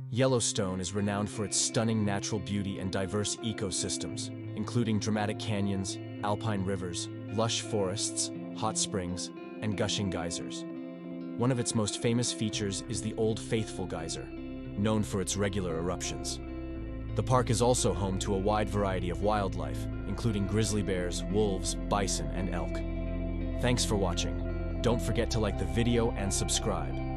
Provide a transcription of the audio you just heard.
Yellowstone is renowned for its stunning natural beauty and diverse ecosystems, including dramatic canyons, alpine rivers, lush forests, hot springs, and gushing geysers. One of its most famous features is the Old Faithful Geyser, known for its regular eruptions. The park is also home to a wide variety of wildlife, including grizzly bears, wolves, bison, and elk. Thanks for watching. Don't forget to like the video and subscribe.